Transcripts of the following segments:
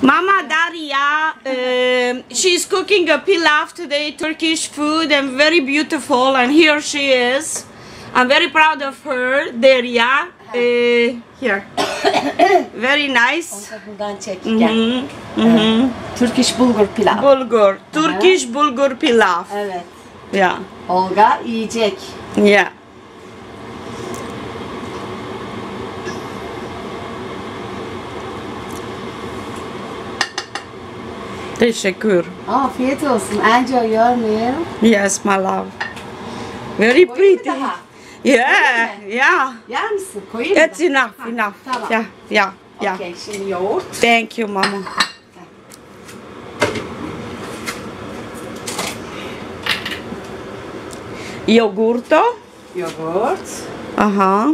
Mama Daria, she's cooking a pilaf today, Turkish food, and very beautiful. And here she is. I'm very proud of her, Daria. Here. Very nice. Turkish bulgur pilav. Bulgur. Turkish bulgur pilaf. Evet. Yeah. Olga yiyecek. Yeah. Teşekkür. Afiyet olsun. Enjoy your meal. Yes, my love. Very pretty. Yeah, yeah. Yer misin? Koyayım mı? It's enough, enough. Tamam. Yeah. Okay, şimdi yoğurt. Thank you, Mama. Yogurto. Yoğurt. Aha.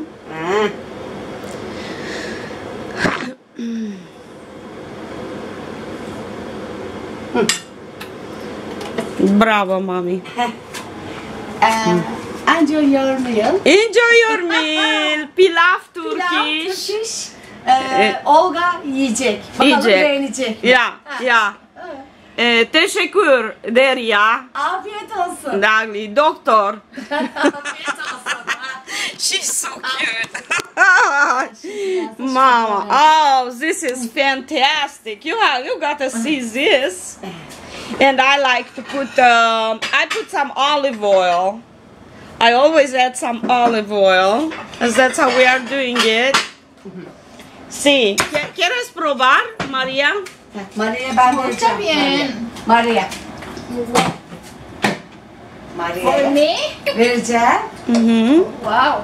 Bravo, mommy. Enjoy your meal. Enjoy your meal. Pilaf Turkish. Pilav, Turkish. Olga yiyecek. Bakalım Yiyecek. beğenecek mi? Yeah. Teşekkür Derya. Afiyet olsun. Dagli, doktor. Afiyet olsun. She's so cute. Mama, oh, this is fantastic. You got to see this. And I like to put, I put some olive oil. I always add some olive oil, as that's how we are doing it. Sí. ¿Quieres probar, Maria? Maria ben vereceğim. Maria. For me? Vereceğim. Wow.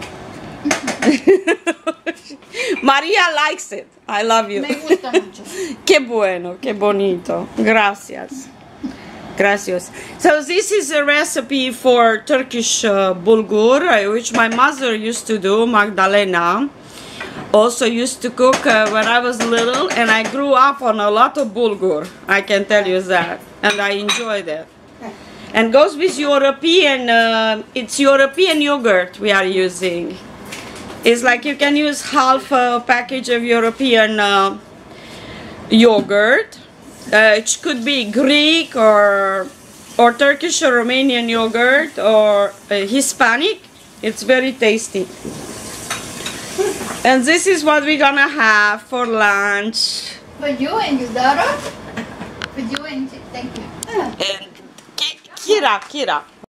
Maria likes it. I love you. Me gusta mucho. Qué bueno, qué bonito. Gracias. Gracias. So this is a recipe for Turkish bulgur, which my mother used to do, Magdalena. Also used to cook when I was little, and I grew up on a lot of bulgur. I can tell you that, and I enjoyed it. And goes with European, it's European yogurt we are using. It's like you can use half a package of European yogurt. It could be Greek or Turkish or Romanian yogurt or Hispanic. It's very tasty. And this is what we're gonna have for lunch. For you and your daughter? For you and thank you. And Kira.